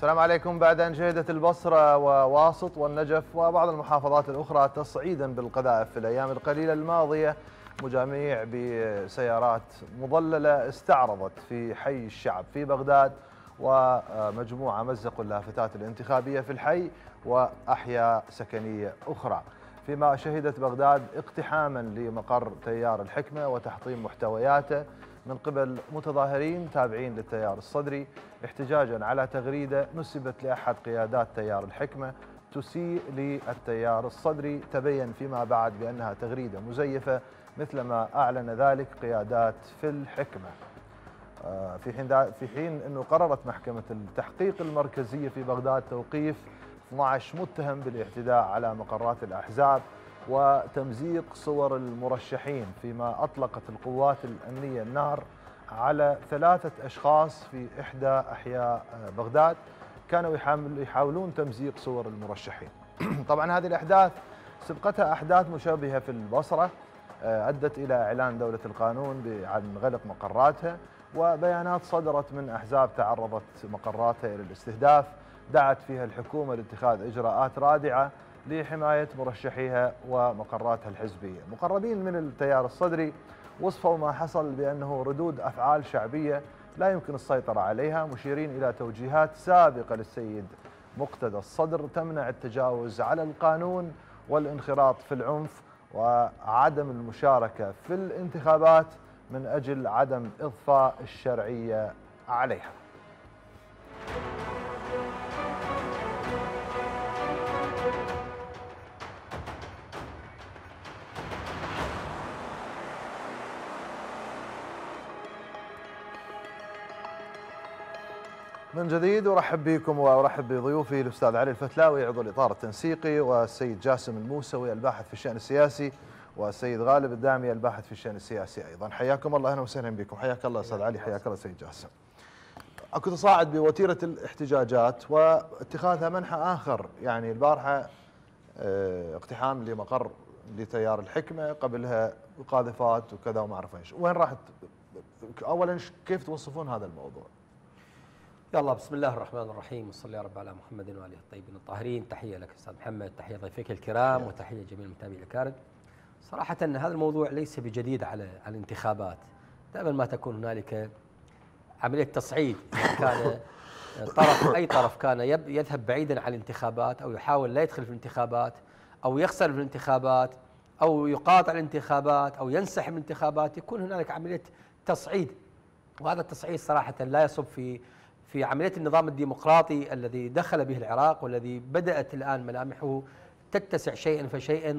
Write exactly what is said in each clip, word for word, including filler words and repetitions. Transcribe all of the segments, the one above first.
السلام عليكم. بعد أن شهدت البصرة وواسط والنجف وبعض المحافظات الأخرى تصعيدا بالقذائف في الأيام القليلة الماضية، مجاميع بسيارات مظللة استعرضت في حي الشعب في بغداد، ومجموعة مزقوا اللافتات الانتخابية في الحي وأحياء سكنية أخرى، فيما شهدت بغداد اقتحاما لمقر تيار الحكمة وتحطيم محتوياته من قبل متظاهرين تابعين للتيار الصدري، احتجاجا على تغريدة نسبت لأحد قيادات تيار الحكمة تسيء للتيار الصدري. تبين فيما بعد بأنها تغريدة مزيفة مثلما أعلن ذلك قيادات في الحكمة. في حين في حين أنه قررت محكمة التحقيق المركزية في بغداد توقيف اثني عشر متهم بالاعتداء على مقرات الأحزاب وتمزيق صور المرشحين، فيما أطلقت القوات الأمنية النار على ثلاثة أشخاص في إحدى أحياء بغداد كانوا يحاولون تمزيق صور المرشحين. طبعا هذه الأحداث سبقتها أحداث مشابهة في البصرة أدت إلى إعلان دولة القانون عن غلق مقراتها، وبيانات صدرت من أحزاب تعرضت مقراتها إلى الاستهداف دعت فيها الحكومة لاتخاذ إجراءات رادعة لحماية مرشحيها ومقراتها الحزبية. مقربين من التيار الصدري وصفوا ما حصل بأنه ردود أفعال شعبية لا يمكن السيطرة عليها، مشيرين إلى توجيهات سابقة للسيد مقتدى الصدر تمنع التجاوز على القانون والانخراط في العنف وعدم المشاركة في الانتخابات من أجل عدم إضفاء الشرعية عليها. من جديد ارحب بكم وارحب بضيوفي الاستاذ علي الفتلاوي عضو الاطار التنسيقي، والسيد جاسم الموسوي الباحث في الشان السياسي، والسيد غالب الدامي الباحث في الشان السياسي ايضا. حياكم الله، اهلا وسهلا بكم. حياك الله استاذ علي، حياك الله سيد جاسم. اكو تصاعد بوتيره الاحتجاجات واتخاذها منحى اخر، يعني البارحه اقتحام لمقر لتيار الحكمه، قبلها قاذفات وكذا وما اعرف ايش. وين راحت؟ اولا كيف توصفون هذا الموضوع؟ يلا بسم الله الرحمن الرحيم، وصلى يا رب على محمد وآله الطيبين الطاهرين. تحية لك أستاذ محمد، تحية ضيفيك الكرام، وتحية جميع المتابعين الأكارم. صراحة أن هذا الموضوع ليس بجديد على على الانتخابات، دائما ما تكون هنالك عملية تصعيد، كان طرف أي طرف كان يذهب بعيدا عن الانتخابات أو يحاول لا يدخل في الانتخابات أو يخسر في الانتخابات أو يقاطع الانتخابات أو ينسحب من الانتخابات، يكون هنالك عملية تصعيد. وهذا التصعيد صراحة لا يصب في في عملية النظام الديمقراطي الذي دخل به العراق، والذي بدأت الآن ملامحه تتسع شيئا فشيئا،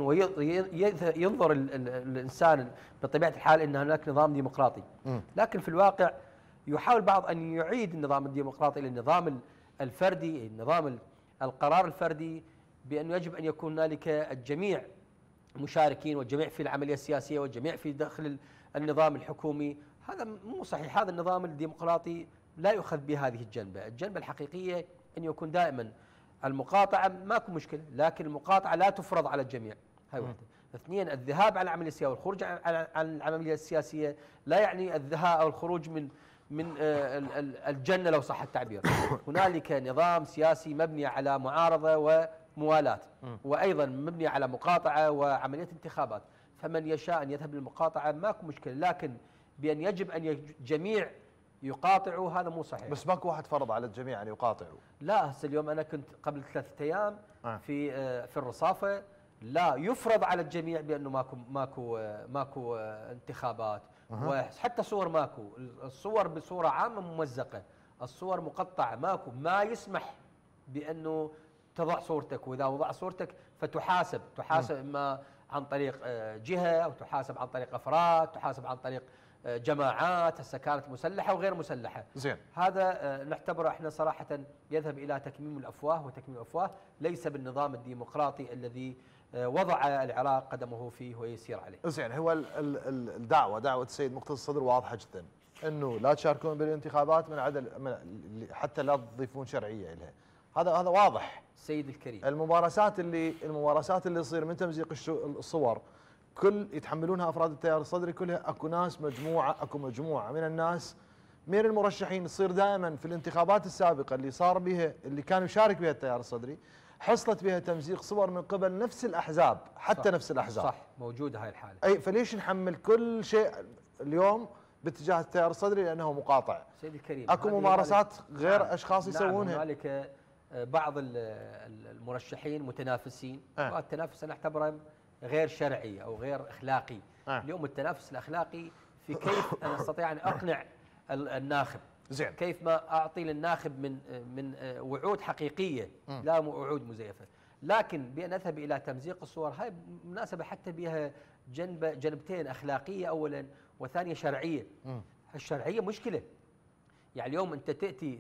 وينظر الإنسان بطبيعة الحال أن هناك نظام ديمقراطي، لكن في الواقع يحاول بعض أن يعيد النظام الديمقراطي إلى النظام الفردي، النظام القرار الفردي، بأنه يجب أن يكون هنالك الجميع مشاركين والجميع في العملية السياسية والجميع في داخل النظام الحكومي. هذا مو صحيح. هذا النظام الديمقراطي لا يؤخذ بهذه الجنبة. الجنبة الحقيقية أن يكون دائما المقاطعة، ماكو مشكلة، لكن المقاطعة لا تفرض على الجميع. هاي واحدة. اثنين، الذهاب على العملية السياسية والخروج عن العملية السياسية لا يعني الذهاب أو الخروج من من الجنة لو صح التعبير. هنالك نظام سياسي مبني على معارضة وموالاة، وأيضا مبني على مقاطعة وعملية انتخابات. فمن يشاء أن يذهب للمقاطعة ماكو مشكلة، لكن بأن يجب أن الجميع يقاطعوا هذا مو صحيح. بس ماكو واحد فرض على الجميع ان يقاطعوا. لا، هسه اليوم انا كنت قبل ثلاثة ايام في في الرصافه، لا يفرض على الجميع بانه ماكو ماكو ماكو انتخابات، وحتى صور ماكو، الصور بصوره عامه ممزقه، الصور مقطعه، ماكو ما يسمح بانه تضع صورتك، واذا وضع صورتك فتحاسب، تحاسب اما عن طريق جهه او تحاسب عن طريق افراد، تحاسب عن طريق جماعات هسه كانت مسلحه وغير مسلحه. زين. هذا نعتبره احنا صراحه يذهب الى تكميم الافواه، وتكميم الافواه ليس بالنظام الديمقراطي الذي وضع العراق قدمه فيه ويسير عليه. زين. هو الدعوه دعوه السيد مقتدى الصدر واضحه جدا، انه لا تشاركون بالانتخابات من عدل حتى لا تضيفون شرعيه لها. هذا هذا واضح سيد الكريم. الممارسات اللي الممارسات اللي تصير من تمزيق الصور كل يتحملونها افراد التيار الصدري كلها. اكو ناس مجموعه اكو مجموعه من الناس من المرشحين تصير دائما في الانتخابات السابقه اللي صار بها اللي كان يشارك بها التيار الصدري حصلت بها تمزيق صور من قبل نفس الاحزاب، حتى صح نفس الاحزاب. صح، موجوده هاي الحاله. اي فليش نحمل كل شيء اليوم باتجاه التيار الصدري لانه مقاطع؟ سيدي الكريم، اكو ممارسات غير نعم اشخاص يسوونها. نعم، هنالك بعض المرشحين متنافسين، أه. والتنافس انا اعتبره غير شرعي او غير اخلاقي. أه. اليوم التنافس الاخلاقي في كيف انا استطيع ان اقنع الناخب، زين، كيف ما اعطي للناخب من من وعود حقيقيه م. لا وعود مزيفه. لكن بان اذهب الى تمزيق الصور، هاي مناسبه حتى بها جنب جنبتين، اخلاقيه اولا وثانيه شرعيه. م. الشرعيه مشكله، يعني اليوم انت تاتي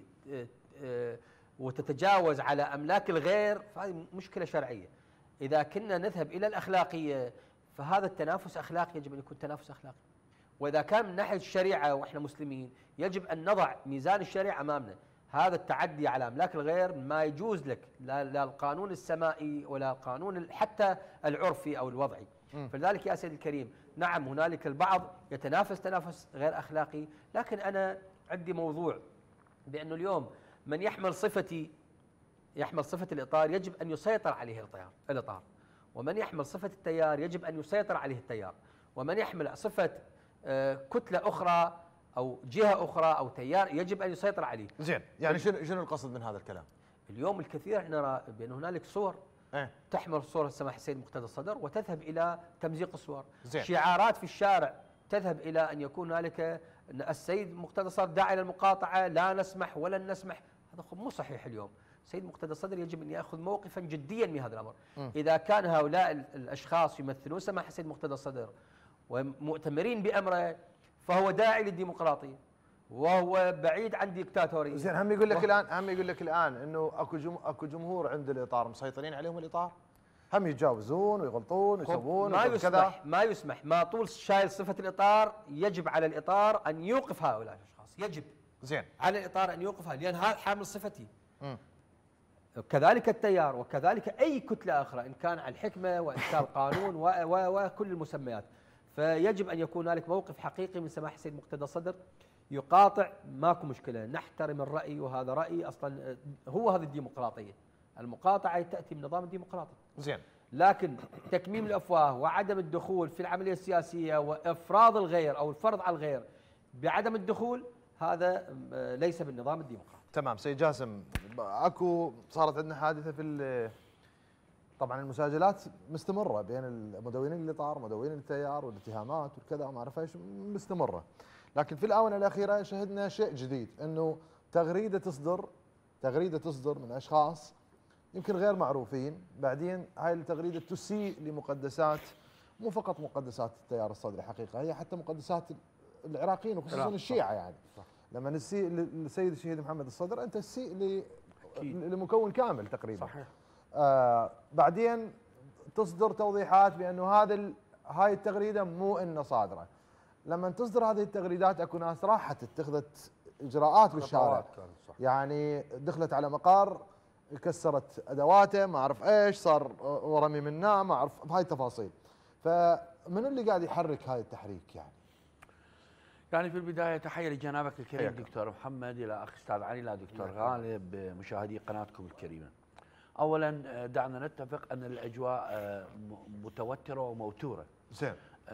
وتتجاوز على املاك الغير، فهذه مشكله شرعيه. اذا كنا نذهب الى الاخلاقيه فهذا التنافس اخلاقي، يجب ان يكون تنافس اخلاقي. واذا كان من ناحيه الشريعه واحنا مسلمين يجب ان نضع ميزان الشريعه امامنا. هذا التعدي على املاك الغير ما يجوز لك، لا, لا القانون السمائي ولا القانون حتى العرفي او الوضعي. م. فلذلك يا سيدي الكريم، نعم هنالك البعض يتنافس تنافس غير اخلاقي، لكن انا عندي موضوع بانه اليوم من يحمل صفتي يحمل صفه الاطار يجب ان يسيطر عليه الاطار الاطار ومن يحمل صفه التيار يجب ان يسيطر عليه التيار، ومن يحمل صفه كتله اخرى او جهه اخرى او تيار يجب ان يسيطر عليه. زين، يعني شنو شنو القصد من هذا الكلام؟ اليوم الكثير نرى بان هنالك صور أه؟ تحمل صوره سماحه السيد مقتدى الصدر وتذهب الى تمزيق الصور. زين. شعارات في الشارع تذهب الى ان يكون هنالك السيد مقتدى الصدر داعي الى المقاطعه، لا نسمح ولن نسمح. هذا مو صحيح. اليوم السيد مقتدى الصدر يجب ان ياخذ موقفا جديا من هذا الامر. م. اذا كان هؤلاء الاشخاص يمثلون سماحه السيد مقتدى الصدر ومؤتمرين بامره فهو داعي للديمقراطيه وهو بعيد عن ديكتاتوريه. زين، هم يقول لك و... الان هم يقول لك الان انه اكو جم... اكو جمهور عند الاطار مسيطرين عليهم الاطار، هم يتجاوزون ويغلطون ويسوون ما يسمح ما يسمح ما طول شايل صفه الاطار يجب على الاطار ان يوقف هؤلاء الاشخاص. يجب زين على الاطار ان يوقفها، لان هذا حامل صفتي. م. كذلك التيار وكذلك اي كتله اخرى، ان كان على الحكمه وان كان القانون و... و... وكل المسميات. فيجب ان يكون هنالك موقف حقيقي من سماحه السيد مقتدى الصدر يقاطع. ماكو مشكله، نحترم الراي وهذا راي اصلا هو هذه الديمقراطيه. المقاطعه تاتي من نظام الديمقراطي. زين، لكن تكميم الافواه وعدم الدخول في العمليه السياسيه وافراض الغير او الفرض على الغير بعدم الدخول، هذا ليس بالنظام الديمقراطي. تمام. سيد جاسم، اكو صارت عندنا حادثه في طبعا المساجلات مستمره بين المدونين الاطار ومدونين التيار والاتهامات والكذا وما اعرف ايش مستمره، لكن في الاونه الاخيره شهدنا شيء جديد، انه تغريده تصدر تغريده تصدر من اشخاص يمكن غير معروفين، بعدين هاي التغريده تسيء لمقدسات، مو فقط مقدسات التيار الصدري حقيقه، هي حتى مقدسات العراقيين وخصوصا الشيعه. يعني صح. لما نسيء للسيد الشهيد محمد الصدر انت تسيء لمكون كامل تقريبا. صحيح. آه بعدين تصدر توضيحات بانه هذا هاي التغريده مو انه صادره. لما تصدر هذه التغريدات اكو ناس راحت اتخذت اجراءات بالشارع، يعني دخلت على مقر كسرت ادواته ما اعرف ايش صار ورمي منه ما اعرف بهاي التفاصيل. فمن اللي قاعد يحرك هاي التحريك؟ يعني يعني في البدايه تحيه لجنابك الكريم دكتور محمد، الى اخ استاذ علي، الى دكتور غالب، مشاهدي قناتكم الكريمه. اولا دعنا نتفق ان الاجواء متوتره وموتوره. زين.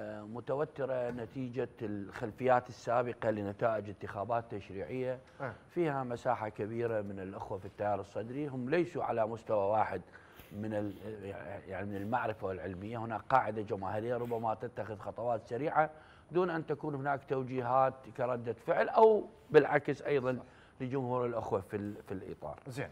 متوتره نتيجه الخلفيات السابقه لنتائج انتخابات تشريعيه فيها مساحه كبيره من الاخوه في التيار الصدري، هم ليسوا على مستوى واحد من يعني من المعرفه والعلميه، هناك قاعده جماهيريه ربما تتخذ خطوات سريعه دون ان تكون هناك توجيهات كرده فعل او بالعكس ايضا لجمهور الاخوه في في الاطار. زين.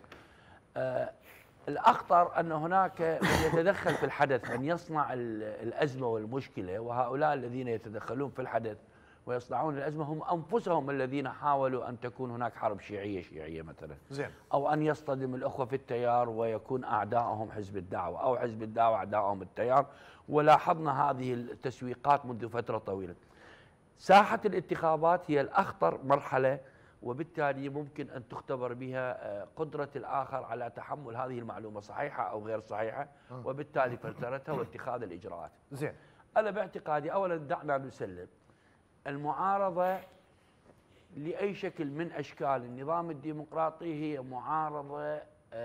آه الأخطر أن هناك من يتدخل في الحدث، من يصنع الأزمة والمشكلة، وهؤلاء الذين يتدخلون في الحدث ويصنعون الأزمة هم أنفسهم الذين حاولوا أن تكون هناك حرب شيعية شيعية مثلا. زين. أو أن يصطدم الأخوة في التيار ويكون أعداءهم حزب الدعوة أو حزب الدعوة أعداءهم التيار، ولاحظنا هذه التسويقات منذ فترة طويلة. ساحة الانتخابات هي الأخطر مرحلة، وبالتالي ممكن أن تختبر بها قدرة الآخر على تحمل هذه المعلومة صحيحة أو غير صحيحة، وبالتالي فلترتها واتخاذ الإجراءات. زين. أنا باعتقادي أولا دعنا نسلم المعارضة لاي شكل من اشكال النظام الديمقراطي هي معارضه،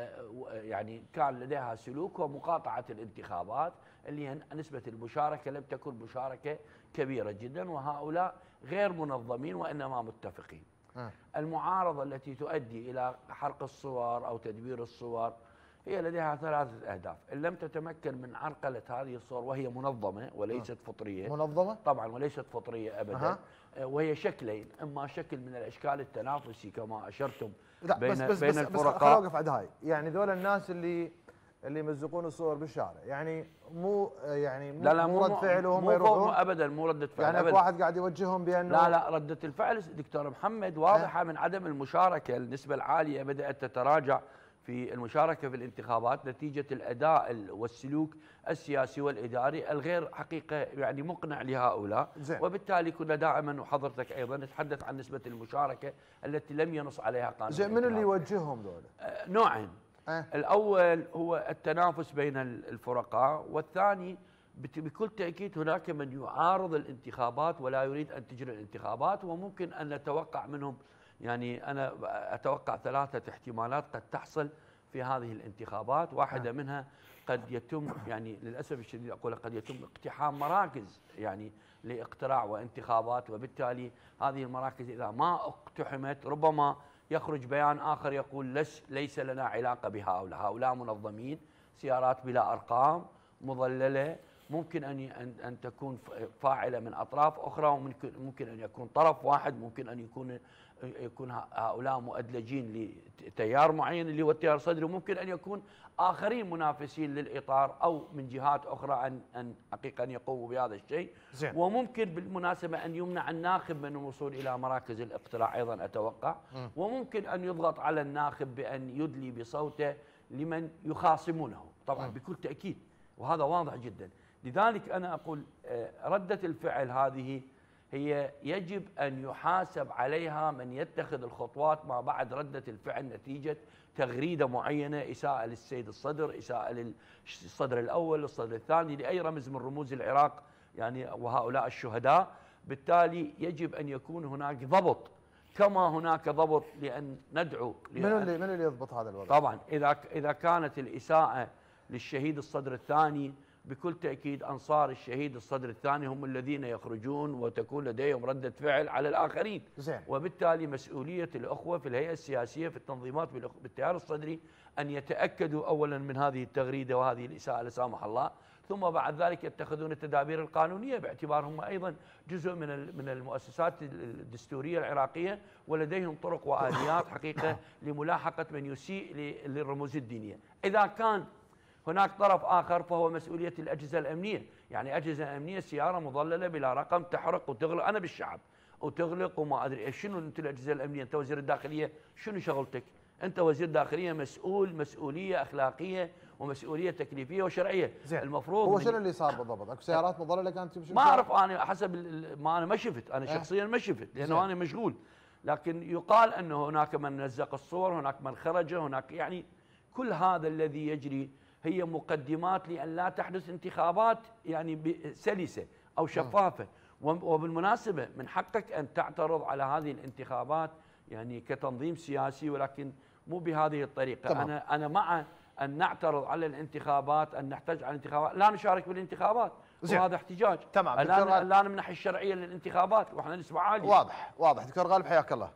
يعني كان لديها سلوك ومقاطعه الانتخابات اللي هي نسبه المشاركه لم تكن مشاركه كبيره جدا، وهؤلاء غير منظمين وانما متفقين. أه. المعارضه التي تؤدي الى حرق الصور او تدبير الصور هي لديها ثلاثه اهداف، ان لم تتمكن من عرقله هذه الصور وهي منظمه وليست أه. فطريه. منظمه؟ طبعا وليست فطريه ابدا. أه. وهي شكلين، اما شكل من الاشكال التنافسي كما اشرتم لا بين بس بس بين بس الفرقاء. بس خليني اوقف عند هاي، يعني ذول الناس اللي اللي يمزقون الصور بالشارع، يعني مو يعني مو لا لا مو رد فعل وهم يروحون؟ مو ابدا مو رده فعل، يعني أبداً. واحد قاعد يوجههم بانه لا لا رده الفعل دكتور محمد واضحه أه؟ من عدم المشاركه، النسبه العاليه بدات تتراجع في المشاركه في الانتخابات نتيجه الاداء والسلوك السياسي والاداري الغير حقيقه يعني مقنع لهؤلاء. زين. وبالتالي كنا دائما وحضرتك ايضا نتحدث عن نسبه المشاركه التي لم ينص عليها قانون. زين، من اللي يوجههم ذولا؟ آه نوعين. أه؟ الاول هو التنافس بين الفرقاء، والثاني بكل تاكيد هناك من يعارض الانتخابات ولا يريد ان تجري الانتخابات، وممكن ان نتوقع منهم، يعني أنا أتوقع ثلاثة احتمالات قد تحصل في هذه الانتخابات. واحدة منها قد يتم، يعني للأسف الشديد أقول قد يتم اقتحام مراكز يعني لاقتراع وانتخابات، وبالتالي هذه المراكز إذا ما اقتحمت ربما يخرج بيان آخر يقول لس ليس لنا علاقة بهؤلاء، هؤلاء منظمين، سيارات بلا أرقام مضللة، ممكن أن أن تكون فاعلة من أطراف أخرى، وممكن ممكن أن يكون طرف واحد، ممكن أن يكون يكون هؤلاء مؤدلجين لتيار معين اللي هو التيار الصدري، وممكن أن يكون آخرين منافسين للإطار أو من جهات أخرى أن أن حقيقة أن يقوموا بهذا الشيء. زين. وممكن بالمناسبة أن يمنع الناخب من الوصول إلى مراكز الاقتراع أيضا أتوقع. م. وممكن أن يضغط على الناخب بأن يدلي بصوته لمن يخاصمونه طبعا. م. بكل تأكيد، وهذا واضح جدا. لذلك أنا أقول ردة الفعل هذه هي يجب أن يحاسب عليها من يتخذ الخطوات ما بعد ردة الفعل نتيجة تغريدة معينة، إساءة للسيد الصدر، إساءة للصدر الأول، الصدر الثاني، لأي رمز من رموز العراق يعني وهؤلاء الشهداء. بالتالي يجب أن يكون هناك ضبط، كما هناك ضبط لأن ندعو من اللي من اللي يضبط هذا الوضع؟ طبعا إذا إذا كانت الإساءة للشهيد الصدر الثاني بكل تأكيد أنصار الشهيد الصدر الثاني هم الذين يخرجون وتكون لديهم ردة فعل على الآخرين. زين. وبالتالي مسؤولية الأخوة في الهيئة السياسية في التنظيمات بالتيار الصدري أن يتأكدوا أولا من هذه التغريدة وهذه الإساءة لا سامح الله، ثم بعد ذلك يتخذون التدابير القانونية باعتبارهم أيضا جزء من من المؤسسات الدستورية العراقية، ولديهم طرق وآليات حقيقة لملاحقة من يسيء للرموز الدينية. إذا كان هناك طرف آخر فهو مسؤولية الأجهزة الأمنية، يعني أجهزة أمنية سيارة مظللة بلا رقم تحرق وتغلق، أنا بالشعب وتغلق وما أدري شنو. أنت الأجهزة الأمنية، أنت وزير الداخلية شنو شغلتك؟ أنت وزير داخلية مسؤول مسؤولية أخلاقية ومسؤولية تكليفية وشرعية. زين. المفروض هو شنو اللي صار بالضبط؟ اكو سيارات مظللة كانت تمشي؟ ما أعرف أنا حسب ما أنا ما شفت، أنا أه؟ شخصيا ما شفت لأنه أنا مشغول، لكن يقال أنه هناك من نزق الصور، هناك من خرج، هناك يعني كل هذا الذي يجري هي مقدمات لأن لا تحدث انتخابات يعني سلسة أو شفافة. وبالمناسبة من حقك أن تعترض على هذه الانتخابات يعني كتنظيم سياسي، ولكن مو بهذه الطريقة. تمام. أنا أنا مع أن نعترض على الانتخابات، أن نحتاج على الانتخابات، لا نشارك بالانتخابات، وهذا احتجاج. تمام. الآن لا نمنح الشرعية للانتخابات وإحنا نسمع عالية. واضح واضح. دكتور غالب حياك الله.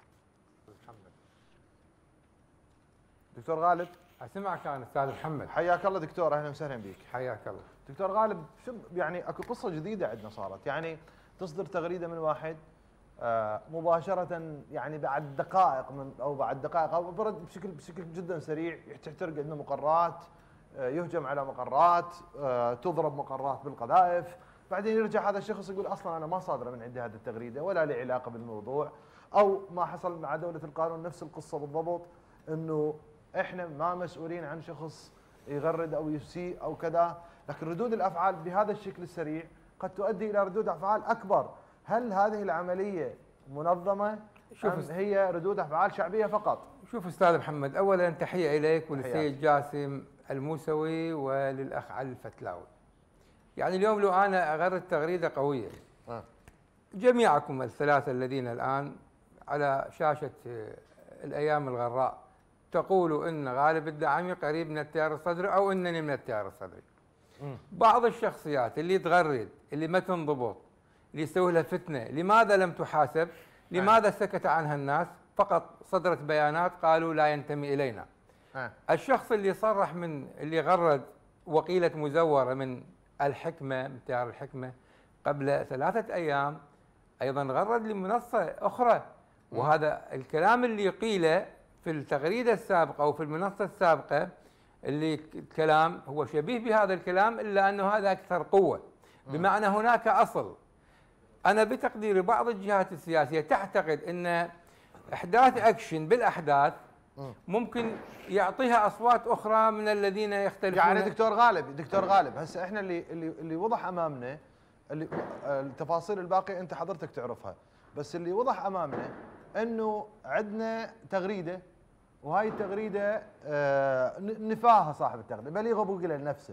دكتور غالب. اسمعك انا استاذ محمد. حياك الله دكتور، اهلا وسهلا بك. حياك الله. دكتور غالب، شو يعني اكو قصه جديده عندنا صارت، يعني تصدر تغريده من واحد آه مباشره، يعني بعد دقائق من او بعد دقائق او برد بشكل بشكل جدا سريع تحترق عندنا مقرات، آه يهجم على مقرات، آه تضرب مقرات بالقذائف، بعدين يرجع هذا الشخص يقول اصلا انا ما صادره من عندي هذه التغريده ولا لي علاقه بالموضوع، او ما حصل مع دوله القانون نفس القصه بالضبط، انه احنا ما مسؤولين عن شخص يغرد او يسيء او كذا، لكن ردود الافعال بهذا الشكل السريع قد تؤدي الى ردود افعال اكبر. هل هذه العمليه منظمه ام هي ردود افعال شعبيه فقط؟ شوف استاذ محمد، اولا تحيه اليك وللسيد جاسم الموسوي وللاخ علي الفتلاوي. يعني اليوم لو انا اغرد تغريده قويه، أه. جميعكم الثلاثه الذين الان على شاشة الأيام الغراء تقول إن غالب الداعمي قريب من التيار الصدري أو إنني من التيار الصدري. بعض الشخصيات اللي تغرد، اللي ما تنضبط، اللي يسوي لها فتنة، لماذا لم تحاسب؟ لماذا سكت عنها الناس؟ فقط صدرت بيانات قالوا لا ينتمي إلينا. الشخص اللي صرح من اللي غرد وقيلة مزورة من الحكمة، من تيار الحكمة قبل ثلاثة أيام أيضا غرد لمنصة أخرى، وهذا الكلام اللي قيل في التغريدة السابقة أو في المنصة السابقة اللي الكلام هو شبيه بهذا الكلام، إلا أنه هذا أكثر قوة، بمعنى هناك أصل. أنا بتقدير بعض الجهات السياسية تعتقد أن إحداث أكشن بالأحداث ممكن يعطيها أصوات أخرى من الذين يختلفون. يعني دكتور غالب دكتور غالب هسه احنا اللي اللي اللي وضح امامنا، اللي التفاصيل الباقيه انت حضرتك تعرفها، بس اللي وضح امامنا انه عندنا تغريده، وهاي التغريده آه نفاها صاحب التغريده بليغ ابو قلل نفسه.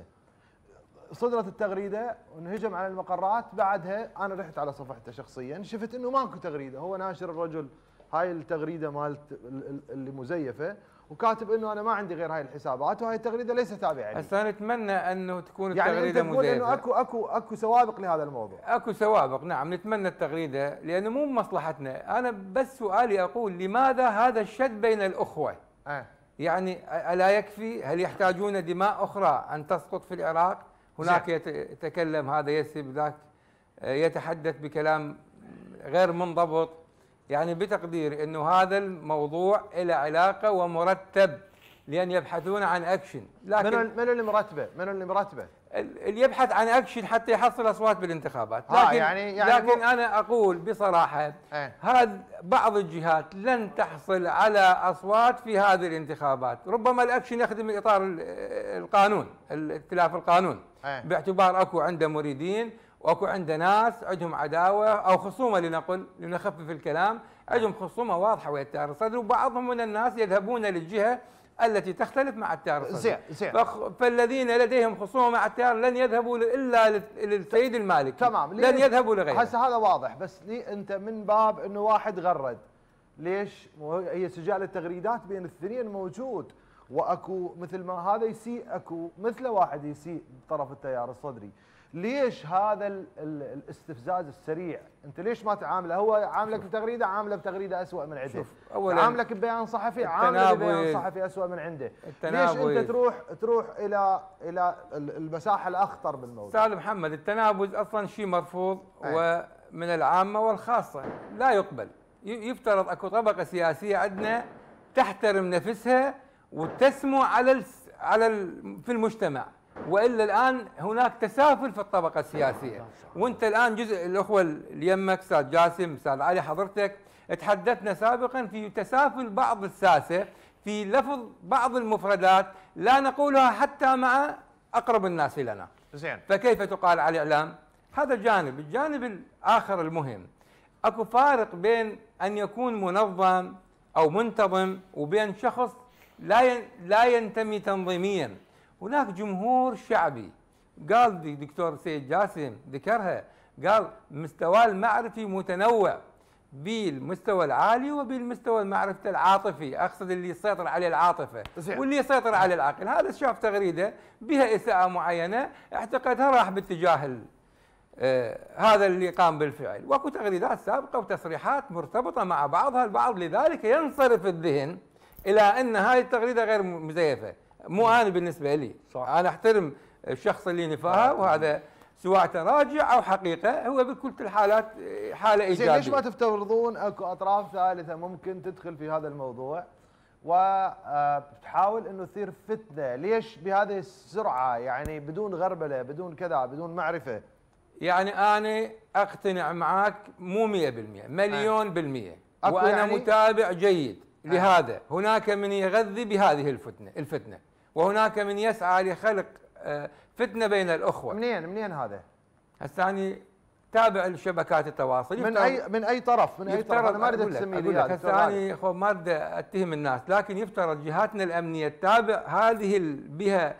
صدرت التغريده وانهجم على المقرات، بعدها انا رحت على صفحته شخصيا شفت انه ماكو تغريده، هو ناشر الرجل هاي التغريده مالت اللي مزيفه وكاتب انه انا ما عندي غير هاي الحسابات وهي التغريده ليست تابعه لي. هسه نتمنى انه تكون يعني التغريده انت تقول مزيفه. انه اكو اكو اكو سوابق لهذا الموضوع. اكو سوابق، نعم، نتمنى التغريده لانه مو بمصلحتنا. انا بس سؤالي اقول لماذا هذا الشد بين الاخوه؟ أه. يعني الا يكفي؟ هل يحتاجون دماء اخرى ان تسقط في العراق؟ هناك يتكلم هذا يسب ذاك يتحدث بكلام غير منضبط. يعني بتقدير انه هذا الموضوع له علاقه ومرتب لان يبحثون عن اكشن، لكن من من اللي مرتبه؟ من اللي مرتبه؟ اللي يبحث عن اكشن حتى يحصل اصوات بالانتخابات. لكن يعني يعني لكن انا اقول بصراحه ايه؟ هذا بعض الجهات لن تحصل على اصوات في هذه الانتخابات، ربما الاكشن يخدم اطار القانون، الائتلاف القانون، ايه؟ باعتبار اكو عنده مريدين واكو عنده ناس عندهم عداوه او خصومه، لنقل لنخفف الكلام، عندهم خصومه واضحه ويا التيار الصدري، وبعضهم من الناس يذهبون للجهه التي تختلف مع التيار الصدري. زين زين. فالذين لديهم خصومه مع التيار لن يذهبوا الا للسيد المالكي. تمام. لن يذهبوا لغيره. هسه هذا واضح، بس لي انت من باب انه واحد غرد، ليش؟ هي سجال التغريدات بين الاثنين موجود، واكو مثل ما هذا يسيء اكو مثله واحد يسيء بطرف التيار الصدري. ليش هذا ال ال الاستفزاز السريع؟ انت ليش ما تعامله؟ هو عاملك بتغريده، عامله بتغريده اسوء من عنده. عاملك ببيان صحفي، عامله ببيان صحفي اسوء من عنده. ليش انت تروح تروح الى الى المساحه الاخطر بالموضوع؟ استاذ محمد، التنابز اصلا شيء مرفوض ومن العامه والخاصه، لا يقبل. يفترض اكو طبقه سياسيه عندنا تحترم نفسها وتسمو على على في المجتمع، والا الان هناك تسافل في الطبقه السياسيه، وانت الان جزء الاخوه اللي يمك استاذ جاسم، استاذ علي، حضرتك تحدثنا سابقا في تسافل بعض الساسه في لفظ بعض المفردات لا نقولها حتى مع اقرب الناس لنا. زين. فكيف تقال على الاعلام؟ هذا جانب، الجانب الاخر المهم، اكو فارق بين ان يكون منظم او منتظم وبين شخص لا لا ينتمي تنظيميا. هناك جمهور شعبي، قال دكتور سيد جاسم ذكرها، قال مستواه المعرفي متنوع بالمستوى العالي وبالمستوى المعرفة العاطفي، اقصد اللي يسيطر عليه العاطفه واللي يسيطر عليه العقل. هذا شاف تغريده بها اساءه معينه اعتقدها راح باتجاه آه هذا اللي قام بالفعل، واكو تغريدات سابقه وتصريحات مرتبطه مع بعضها البعض، لذلك ينصرف الذهن الى ان هذه التغريده غير مزيفه. مو انا بالنسبه لي، صح. انا احترم الشخص اللي نفاها، وهذا سواء تراجع او حقيقه هو بكل الحالات حاله ايجابيه. ليش ما تفترضون اكو اطراف ثالثه ممكن تدخل في هذا الموضوع وتحاول انه تصير فتنه؟ ليش بهذه السرعه؟ يعني بدون غربله، بدون كذا، بدون معرفه. يعني انا اقتنع معك مو مئة بالمئة، مليون بالمئة، وانا يعني متابع جيد لهذا. هناك من يغذي بهذه الفتنه الفتنه وهناك من يسعى لخلق فتنه بين الاخوه. منين منين هذا؟ هسه انا تابع لشبكات التواصل. من اي من اي طرف؟ من اي طرف؟ انا ما اريد تسمي لي. هسه انا اخو ما اريد اتهم الناس، لكن يفترض جهاتنا الامنيه تتابع هذه بها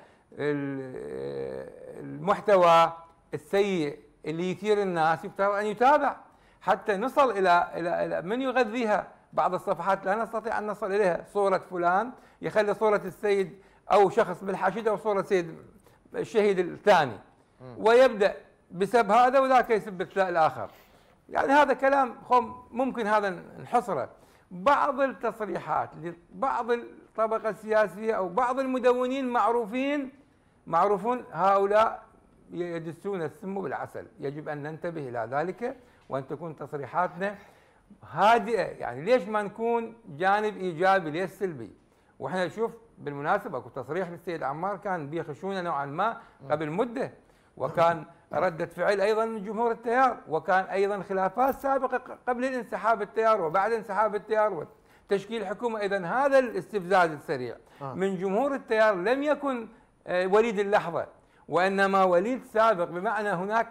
المحتوى السيء اللي يثير الناس، يفترض ان يتابع حتى نصل الى الى من يغذيها. بعض الصفحات لا نستطيع ان نصل اليها، صوره فلان يخلي صوره السيد او شخص بالحاشيه او صوره سيد الشهيد الثاني، ويبدا بسب هذا وذاك يسب الاخر. يعني هذا كلام ممكن هذا نحصره. بعض التصريحات لبعض الطبقه السياسيه او بعض المدونين معروفين معروفون هؤلاء يدسون السم بالعسل، يجب ان ننتبه الى ذلك وان تكون تصريحاتنا هادئه. يعني ليش ما نكون جانب ايجابي ليش سلبي؟ واحنا نشوف بالمناسبه اكو تصريح للسيد عمار كان بيخشونه نوعا ما قبل مده، وكان ردة فعل ايضا من جمهور التيار، وكان ايضا خلافات سابقه قبل انسحاب التيار وبعد انسحاب التيار وتشكيل حكومه. اذا هذا الاستفزاز السريع من جمهور التيار لم يكن وليد اللحظه، وانما وليد سابق، بمعنى هناك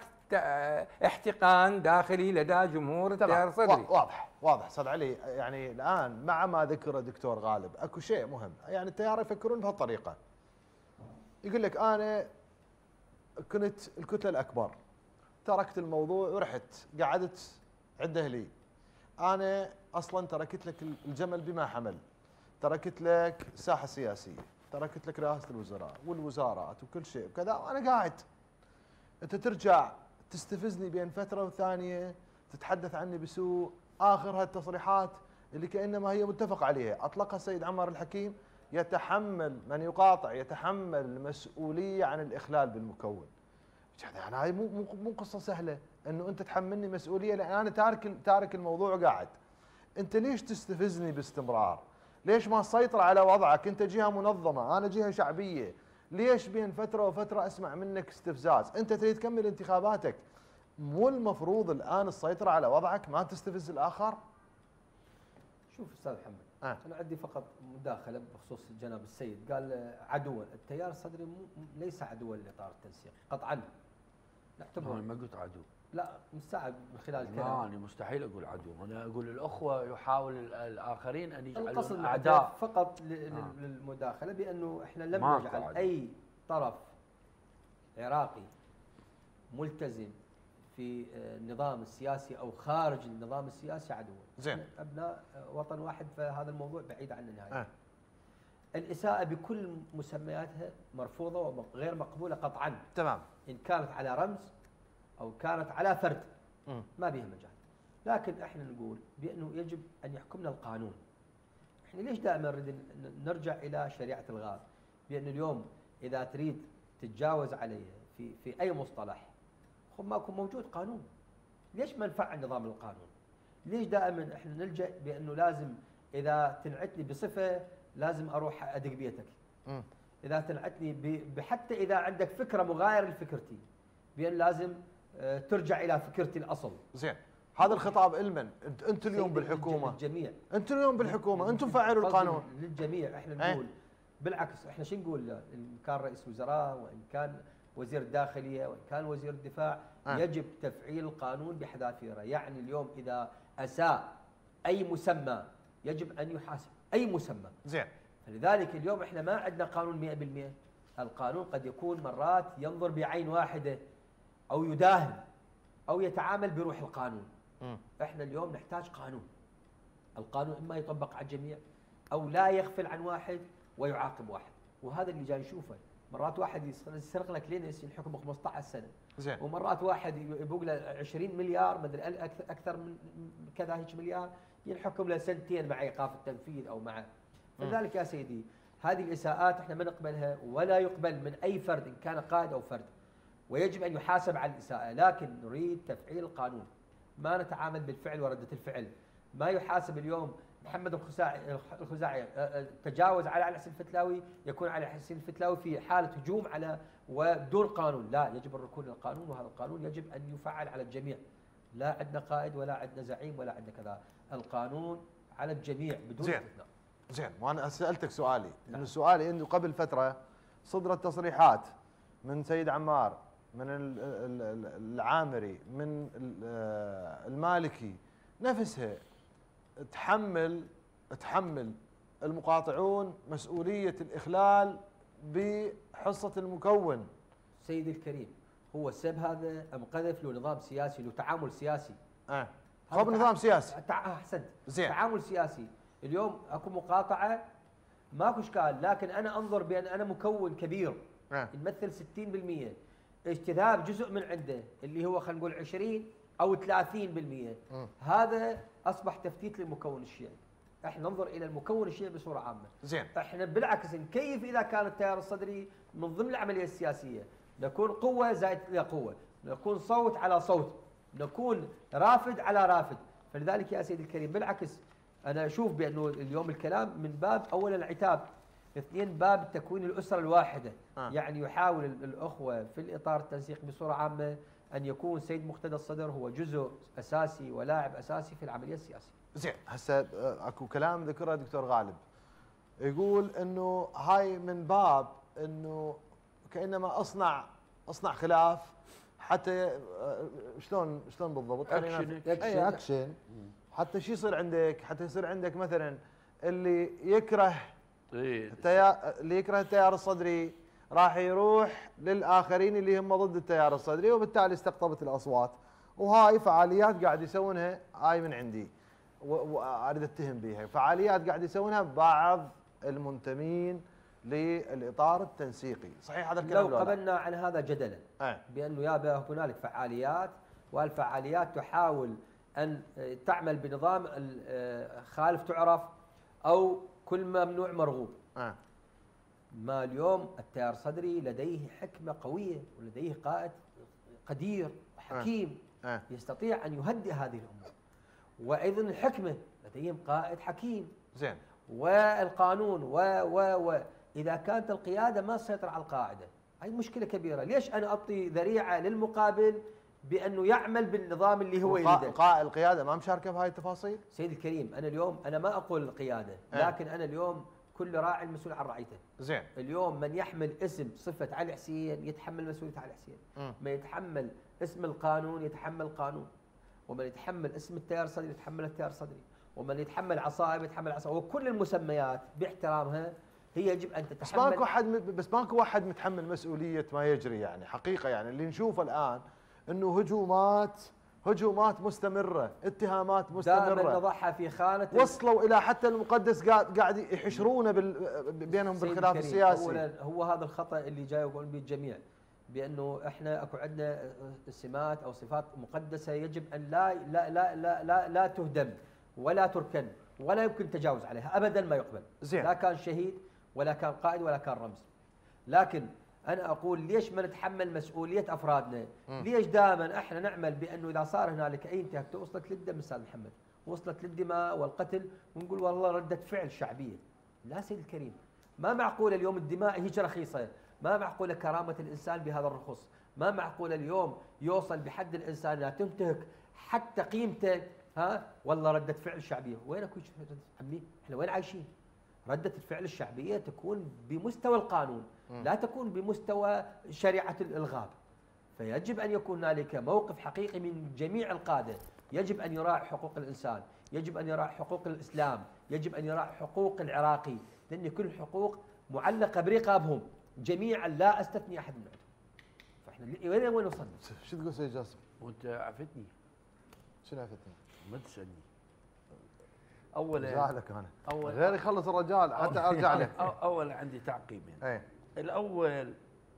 احتقان داخلي لدى جمهور التيار الصدري. واضح واضح استاذ علي. يعني الان مع ما ذكره دكتور غالب اكو شيء مهم، يعني التيار يفكرون بهالطريقه، يقول لك انا كنت الكتله الاكبر، تركت الموضوع ورحت قعدت عند اهلي، انا اصلا تركت لك الجمل بما حمل، تركت لك ساحه سياسيه، تركت لك رئاسه الوزراء والوزارات وكل شيء وكذا، وانا قاعد انت ترجع تستفزني بين فتره وثانيه، تتحدث عني بسوء. اخر هالتصريحات اللي كانما هي متفق عليها اطلقها السيد عمار الحكيم، يتحمل من يقاطع يتحمل المسؤوليه عن الاخلال بالمكون. يعني هاي مو مو مو قصه سهله انه انت تحملني مسؤوليه لان انا تارك تارك الموضوع وقاعد. انت ليش تستفزني باستمرار؟ ليش ما تسيطر على وضعك؟ انت جهه منظمه، انا جهه شعبيه، ليش بين فتره وفتره اسمع منك استفزاز؟ انت تريد تكمل انتخاباتك، مو المفروض الان السيطره على وضعك ما تستفز الاخر؟ شوف استاذ محمد، آه. انا عندي فقط مداخله بخصوص جناب السيد، قال عدوا، التيار الصدري ليس عدوا لاطار التنسيق قطعا. نعتبره ما قلت عدو، لا مستعد من خلال الكلام. كلام. لا انا مستحيل اقول عدو، انا اقول الاخوه يحاول الاخرين ان يجعلون القصد اعداء فقط آه. للمداخله بانه احنا لم نجعل اي طرف عراقي ملتزم في النظام السياسي او خارج النظام السياسي عدوا. زين. ابناء وطن واحد، فهذا الموضوع بعيد عنا نهائيا. آه. الاساءه بكل مسمياتها مرفوضه وغير مقبوله قطعا. تمام. ان كانت على رمز او كانت على فرد م. ما بها مجال. لكن احنا نقول بانه يجب ان يحكمنا القانون. احنا ليش دائما نريد نرجع الى شريعه الغار؟ بان اليوم اذا تريد تتجاوز عليها في في اي مصطلح خب ماكو موجود قانون. ليش ما نفعل نظام القانون؟ ليش دائما احنا نلجا بانه لازم اذا تنعتني بصفه لازم اروح ادق بيتك. م. اذا تنعتني حتى اذا عندك فكره مغايره لفكرتي بان لازم ترجع الى فكرتي الاصل. زين. هذا الخطاب لمن؟ انت انتم اليوم بالحكومه. للجميع. انتم اليوم بالحكومه، انتم فعلوا القانون. للجميع، احنا نقول بالعكس، احنا شو نقول؟ ان كان رئيس وزراء وان كان وزير الداخليه وان كان وزير الدفاع، أه. يجب تفعيل القانون بحذافيره. يعني اليوم اذا اساء اي مسمى يجب ان يحاسب اي مسمى. زين. فلذلك اليوم احنا ما عندنا قانون مئة بالمئة. القانون قد يكون مرات ينظر بعين واحده او يداهن او يتعامل بروح القانون. م. احنا اليوم نحتاج قانون. القانون اما يطبق على الجميع او لا يغفل عن واحد ويعاقب واحد، وهذا اللي جاي نشوفه. مرات واحد يسرق لك لينس ينحكم خمسة عشر سنه. زين. ومرات واحد يبوق له عشرين مليار مدري اكثر من كذا هيك مليار ينحكم له سنتين مع ايقاف التنفيذ او مع. فلذلك يا سيدي هذه الاساءات احنا ما نقبلها ولا يقبل من اي فرد ان كان قائد او فرد، ويجب ان يحاسب على الاساءه، لكن نريد تفعيل القانون. ما نتعامل بالفعل ورده الفعل. ما يحاسب اليوم محمد الخزاعي الخزاعي تجاوز على علي حسين الفتلاوي يكون علي حسين الفتلاوي في حاله هجوم على ودون قانون. لا، يجب الركون للقانون، وهذا القانون يجب ان يفعل على الجميع. لا عندنا قائد ولا عندنا زعيم ولا عندنا كذا، القانون على الجميع بدون استثناء. زين. وانا سالتك سؤالي، نعم. انه سؤالي انه قبل فتره صدرت تصريحات من سيد عمار، من العامري، من المالكي نفسها تحمل تحمل المقاطعون مسؤوليه الاخلال بحصه المكون. سيدي الكريم، هو سب هذا ام قذف له نظام سياسي له تعامل سياسي. اه هو بنظام سياسي. احسنت. زين. تعامل سياسي. اليوم اكو مقاطعه ماكو اشكال، لكن انا انظر بان انا مكون كبير أه. يمثل ستين بالمئة، اجتذاب جزء من عنده اللي هو خلينا نقول عشرين او ثلاثين بالمئة، م. هذا اصبح تفتيت للمكون الشيعي. احنا ننظر الى المكون الشيعي بصوره عامه. زين. احنا بالعكس نكيف اذا كان التيار الصدري من ضمن العمليه السياسيه، نكون قوه زائد الى قوه، نكون صوت على صوت، نكون رافد على رافد. فلذلك يا سيدي الكريم بالعكس انا اشوف بانه اليوم الكلام من باب اولا العتاب، اثنين باب تكوين الاسره الواحده. آه. يعني يحاول الاخوه في الاطار التنسيق بصوره عامه ان يكون سيد مقتدى الصدر هو جزء اساسي ولاعب اساسي في العمليه السياسيه. زين، هسه اكو كلام ذكره دكتور غالب يقول انه هاي من باب انه كانما اصنع اصنع خلاف حتى شلون شلون بالضبط؟ اكشن اي اكشن حتى شو يصير عندك؟ حتى يصير عندك مثلا اللي يكره التيار اللي يكره التيار الصدري راح يروح للاخرين اللي هم ضد التيار الصدري، وبالتالي استقطبت الاصوات. وهاي فعاليات قاعد يسوونها، هاي من عندي واريد اتهم بها، فعاليات قاعد يسوونها بعض المنتمين للاطار التنسيقي، صحيح هذا الكلام؟ لو قبلنا عن هذا جدلا أه. بانه يابا هنالك فعاليات، والفعاليات تحاول ان تعمل بنظام خالف تعرف او كل ممنوع مرغوب. أه. ما اليوم التيار الصدري لديه حكمه قويه ولديه قائد قدير وحكيم أه. أه. يستطيع ان يهدئ هذه الامور، وايضا الحكمه لديهم قائد حكيم. زين. والقانون و و و اذا كانت القياده ما تسيطر على القاعده، هي مشكله كبيره. ليش انا اعطي ذريعه للمقابل بانه يعمل بالنظام اللي هو يريده؟ القياده ما مشاركه بهاي التفاصيل؟ سيدي الكريم انا اليوم انا ما اقول القياده، لكن انا اليوم كل راعي مسؤول عن رعيته. زين. اليوم من يحمل اسم صفه علي حسين يتحمل مسؤوليه علي حسين، من يتحمل اسم القانون يتحمل القانون، ومن يتحمل اسم التيار الصدري يتحمل التيار الصدري، ومن يتحمل عصائب يتحمل عصائب، وكل المسميات باحترامها هي يجب ان تتحمل. بس ماكو واحد بس ماكو واحد متحمل مسؤوليه ما يجري، يعني حقيقه يعني اللي نشوفه الان انه هجومات هجومات مستمره، اتهامات مستمره، دائما نضعها في خانه، وصلوا الى حتى المقدس قاعد قاعد يحشرونه بينهم بالخلاف السياسي. اولا هو هذا الخطا اللي جاي يقولون به الجميع، بانه احنا اكو عندنا سمات او صفات مقدسه يجب ان لا لا لا لا لا, لا تهدم ولا تركن ولا يمكن التجاوز عليها ابدا، ما يقبل. زين. لا كان شهيد ولا كان قائد ولا كان رمز. لكن انا اقول ليش ما نتحمل مسؤوليه افرادنا؟ م. ليش دائما احنا نعمل بانه اذا صار هنالك اي انتهاكات وصلت للدم استاذ محمد، وصلت للدماء والقتل، ونقول والله رده فعل شعبيه. لا سيدي الكريم، ما معقول اليوم الدماء هيك رخيصه، ما معقوله كرامه الانسان بهذا الرخص، ما معقول اليوم يوصل بحد الانسان لا تنتهك حتى قيمته. ها والله رده فعل شعبيه، وين اكو عمي؟ احنا وين عايشين؟ ردة الفعل الشعبية تكون بمستوى القانون، لا تكون بمستوى شريعة الإلغاب. فيجب أن يكون هنالك موقف حقيقي من جميع القادة، يجب أن يراعي حقوق الإنسان، يجب أن يراعي حقوق الإسلام، يجب أن يراعي حقوق العراقي، لأن كل الحقوق معلقة برقابهم جميعا لا أستثني أحد منهم. فإحنا وين وين وصلنا؟ شو تقول سيد جاسم؟ وأنت عفتني. شنو عفتني؟ ما تسألني. اولا جاهلك انا أول غير يخلص الرجال حتى ارجع لك. اولا عندي تعقيبين. ايه. الاول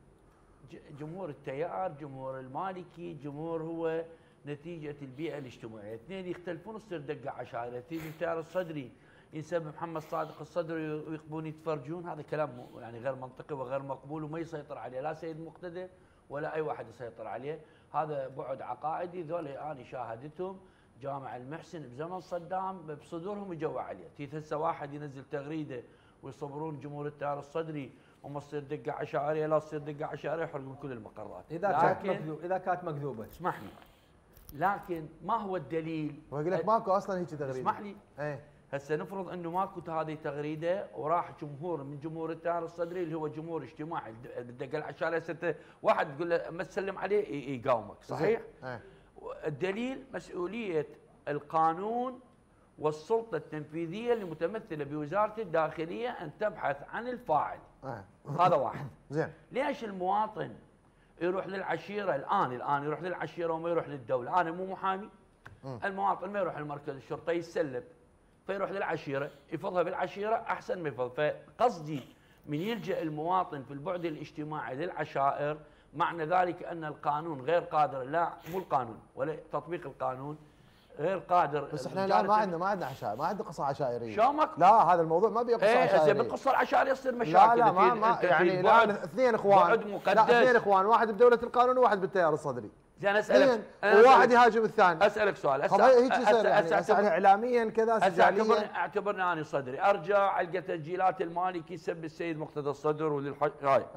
جمهور التيار، جمهور المالكي، جمهور هو نتيجه البيئه الاجتماعيه، اثنين يختلفون تصير دقه عشائريه، تيجي التيار الصدري ينسب محمد صادق الصدري ويقبون يتفرجون، هذا كلام يعني غير منطقي وغير مقبول وما يسيطر عليه لا سيد مقتدى ولا اي واحد يسيطر عليه، هذا بعد عقائدي. ذولا انا شاهدتهم جامع المحسن بزمن صدام بصدورهم يجوا عليه، تيت هسه واحد ينزل تغريده ويصبرون جمهور التيار الصدري وما تصير دقه عشائريه، لا تصير دقه عشائريه يحرق من كل المقرات. اذا كانت مكذوبه، اذا كانت مكذوبه اسمح لي، لكن ما هو الدليل؟ هو يقول لك ماكو اصلا هيك تغريده. اسمح لي، ايه هسه نفرض انه ماكو هذه تغريده وراح جمهور من جمهور التيار الصدري اللي هو جمهور اجتماعي بالدقه العشائريه، ستة واحد تقول له ما تسلم عليه يقاومك، صحيح؟ ايه. الدليل مسؤوليه القانون والسلطه التنفيذيه المتمثله بوزاره الداخليه ان تبحث عن الفاعل. اه. هذا واحد. زين. ليش المواطن يروح للعشيره الان الان يروح للعشيره وما يروح للدوله؟ انا مو محامي المواطن ما يروح لمركز الشرطه يسلم، فيروح للعشيره يفضها بالعشيره احسن ما يفض. فقصدي من يلجا المواطن في البعد الاجتماعي للعشائر، معنى ذلك ان القانون غير قادر، لا مو القانون ولا تطبيق القانون غير قادر. بس احنا الان ما عندنا ما عندنا عشائر، ما عندنا قصه عشائريه. شو لا هذا الموضوع ما بيه قصه ايه عشائريه. بالقصه العشائريه يصير مشاكل. لا لا ما, ما يعني الان اثنين اخوان، لا اثنين اخوان، واحد بدوله القانون وواحد بالتيار الصدري. زين اسالك وواحد يهاجم الثاني. اسالك سؤال هسه هيك يصير يعني هسه اعلاميا كذا سجاليا. اعتبرني انا صدري، ارجع القى تسجيلات المالكي يسب السيد مقتدى الصدر وللحج هاي.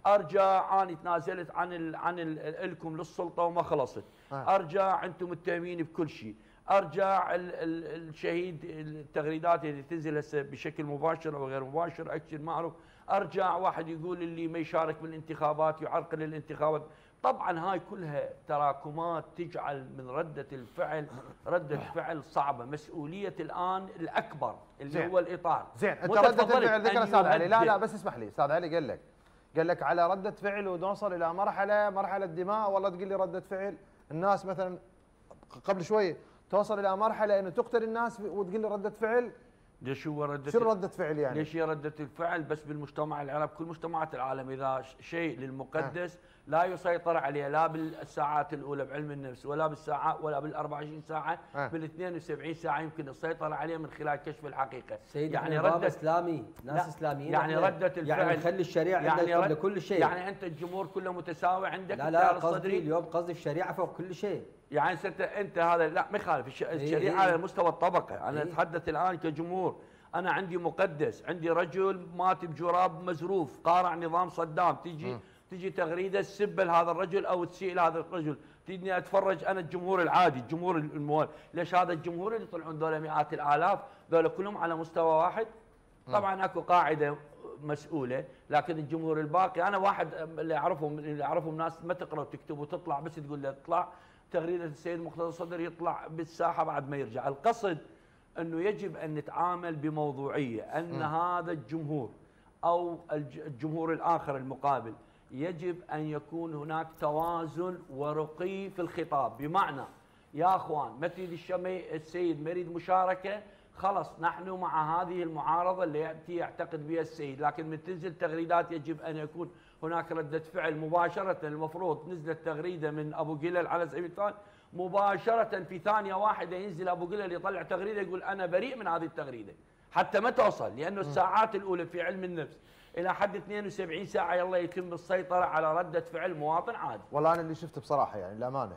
ارجع اني تنازلت عن ال عن الكم للسلطه وما خلصت. أه. ارجع انتم متهمين بكل شيء. ارجع ال ال الشهيد التغريدات اللي تنزل هسه بشكل مباشر او غير مباشر اكشن معروف. ارجع واحد يقول اللي ما يشارك بالانتخابات يعرقل الانتخابات. طبعا هاي كلها تراكمات تجعل من ردة الفعل ردة فعل صعبة. مسؤولية الآن الأكبر اللي زين. هو الإطار. زين انت ردة الفعل ذكر استاذ علي. لا لا بس اسمح لي استاذ علي قال لك قال لك على ردة فعل ونوصل إلى مرحلة مرحلة دماء. والله تقول لي ردة فعل الناس مثلا قبل شوي توصل إلى مرحلة إنه تقتل الناس وتقول لي ردة فعل. ليش هو ردة شو ردة فعل يعني؟ ليش هي ردة الفعل بس بالمجتمع العربي؟ كل مجتمعات العالم إذا شيء للمقدس لا يسيطر عليه لا بالساعات الاولى بعلم النفس ولا بالساعات ولا بال أربعة وعشرين ساعه أه. بال اثنين وسبعين ساعه يمكن السيطره عليه من خلال كشف الحقيقه. يعني ردة اسلامي ناس اسلاميين يعني ردة الفعل يعني نخلي الشريعه يعني قبل كل شيء. يعني انت الجمهور كله متساوي عندك. لا لا قصدي اليوم قصدي الشريعه فوق كل شيء. يعني انت انت هذا لا ما يخالف الشريعه على مستوى الطبقه. انا اتحدث الان كجمهور. انا عندي مقدس، عندي رجل مات بجراب مزروف قارع نظام صدام، تيجي م. تجي تغريده تسب لهذا الرجل او تسيء لهذا الرجل، تجيني اتفرج انا الجمهور العادي، الجمهور الموال، ليش هذا الجمهور اللي يطلعون ذولا مئات الالاف ذولا كلهم على مستوى واحد؟ طبعا اكو قاعده مسؤوله، لكن الجمهور الباقي انا واحد اللي اعرفهم اللي اعرفهم ناس ما تقرا وتكتب وتطلع بس تقول له اطلع تغريده السيد مقتدى الصدر يطلع بالساحه بعد ما يرجع. القصد انه يجب ان نتعامل بموضوعيه، ان م. هذا الجمهور او الجمهور الاخر المقابل يجب أن يكون هناك توازن ورقي في الخطاب. بمعنى يا أخوان ما تريد الشمي السيد ما يريد مشاركة، خلص نحن مع هذه المعارضة اللي يأتي يعتقد بها السيد، لكن من تنزل تغريدات يجب أن يكون هناك ردة فعل مباشرة. المفروض نزلت تغريدة من أبو قلل على سبيل المثال مباشرة في ثانية واحدة ينزل أبو قلل يطلع تغريدة يقول أنا بريء من هذه التغريدة حتى ما توصل، لأنه الساعات الأولى في علم النفس الى حد اثنين وسبعين ساعه يلا يتم السيطره على رده فعل مواطن عادي. والله انا اللي شفته بصراحه يعني للامانه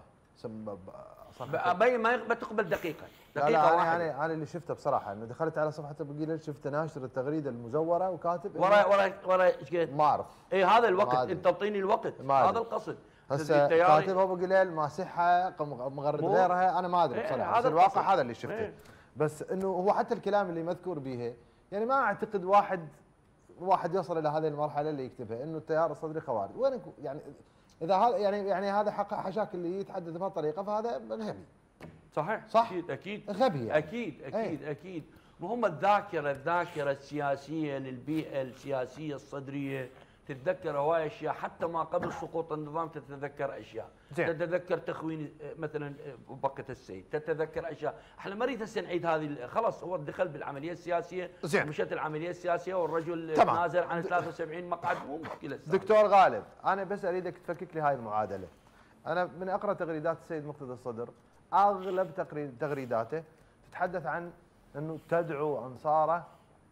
ابي ما تقبل دقيقه دقيقه لا لا واحده. انا انا اللي شفته بصراحه انه دخلت على صفحه ابو قليل شفت ناشر التغريده المزوره وكاتب ورا ورا ورا ايش قلت؟ ما اعرف. اي هذا الوقت انت تعطيني الوقت هذا القصد. هسه كاتب ابو قليل ماسحها مغرد غيرها انا ما ادري بصراحه بس الواقع هذا اللي شفته. ايه. بس انه هو حتى الكلام اللي مذكور به يعني ما اعتقد واحد واحد يوصل الى هذه المرحله اللي يكتبها انه التيار الصدري خوارج. وين يعني اذا هذا يعني يعني هذا حق حشاك اللي يتحدث بهالطريقه فهذا غبي. صحيح صح اكيد اكيد غبي يعني. اكيد اكيد ايه. اكيد وهم الذاكره الذاكره السياسيه للبيئه السياسيه الصدريه تتذكر هواي اشياء حتى ما قبل سقوط النظام تتذكر اشياء. زين. تتذكر تخوين مثلا بقه السيد، تتذكر اشياء، احنا ما نريد هسه نعيد هذه خلاص هو دخل بالعمليه السياسيه. زين. مشت العمليه السياسيه والرجل تمام. نازل عن ثلاثة وسبعين مقعد مو مشكله. دكتور غالب انا بس اريدك تفكك لي هاي المعادله. انا من اقرا تغريدات السيد مقتدى الصدر اغلب تغريداته تتحدث عن انه تدعو انصاره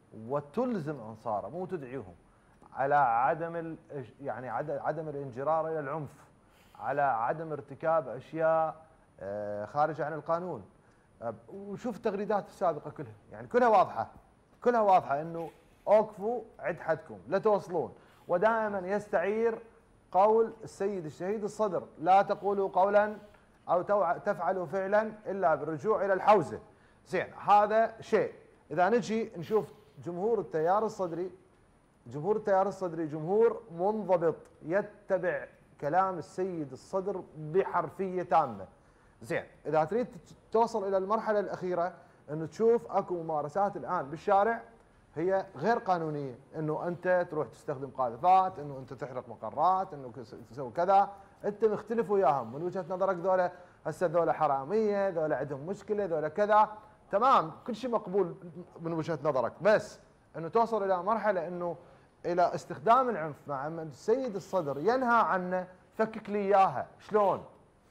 وتلزم انصاره مو تدعيهم على عدم يعني عدم الانجرار الى العنف، على عدم ارتكاب اشياء خارجه عن القانون. وشوف التغريدات السابقه كلها يعني كلها واضحه كلها واضحه انه اوقفوا عد حدكم لا توصلون، ودائما يستعير قول السيد الشهيد الصدر لا تقولوا قولا او تفعلوا فعلا الا بالرجوع الى الحوزه. زين هذا شيء. اذا نجي نشوف جمهور التيار الصدري، جمهور التيار الصدري جمهور منضبط يتبع كلام السيد الصدر بحرفيه تامه. زين اذا تريد توصل الى المرحله الاخيره انه تشوف اكو ممارسات الان بالشارع هي غير قانونيه، انه انت تروح تستخدم قاذفات، انه انت تحرق مقرات، انه تسوي كذا، انت مختلف وياهم من وجهه نظرك ذولا هسه ذولا حراميه، ذولا عندهم مشكله، ذولا كذا، تمام كل شيء مقبول من وجهه نظرك، بس انه توصل الى مرحله انه الى استخدام العنف مع السيد الصدر ينهى عنه، فكك لي اياها، شلون؟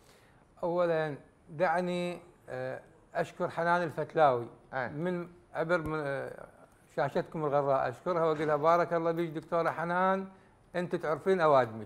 اولا دعني اشكر حنان الفتلاوي أي. من عبر شاشتكم الغراء، اشكرها واقول لها بارك الله بيك دكتوره حنان، انت تعرفين اوادمك.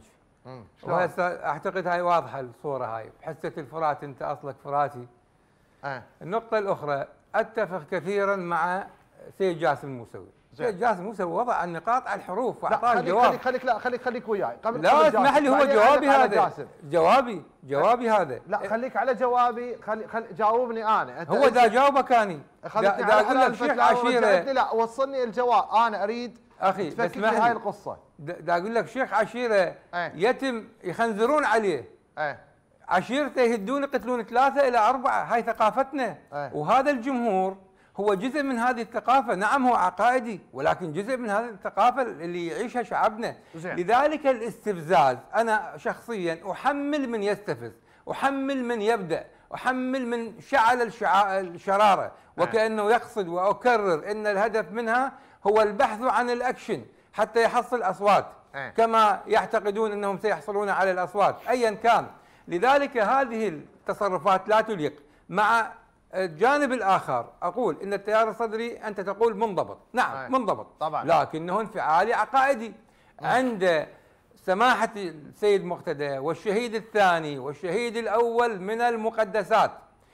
وهسه اعتقد هاي واضحه الصوره هاي، بحسه الفرات انت اصلك فراتي. أه. النقطه الاخرى اتفق كثيرا مع سيد جاسم الموسوي. سيد جاسم الموسوي وضع النقاط على الحروف واعطاه الجواب. خليك خليك لا خليك خليك وياي. لا اسمح لي، هو جوابي هذا. جوابي جوابي هذا. لا خليك على جوابي، خلي خلي جاوبني انا. انت هو دا جاوبك اني. دا اقول لك شيخ عشيره. لا وصلني الجواب، انا اريد اخي تفكك لي هاي القصه. دا اقول لك شيخ عشيره ايه؟ يتم يخنزرون عليه. ايه؟ عشيرته يهدون يقتلون ثلاثه الى اربعه، هاي ثقافتنا. ايه؟ وهذا الجمهور هو جزء من هذه الثقافه، نعم هو عقائدي ولكن جزء من هذه الثقافه اللي يعيشها شعبنا. زين. لذلك الاستفزاز انا شخصيا احمل من يستفز، احمل من يبدا، احمل من شعل الشعا... الشراره، وكانه يقصد واكرر ان الهدف منها هو البحث عن الاكشن حتى يحصل اصوات، أه. كما يعتقدون انهم سيحصلون على الاصوات ايا كان. لذلك هذه التصرفات لا تليق. مع الجانب الآخر أقول إن التيار الصدري أنت تقول منضبط، نعم أي. منضبط طبعا، لكنه انفعالي عقائدي. أي. عند سماحة السيد مقتدى والشهيد الثاني والشهيد الأول من المقدسات.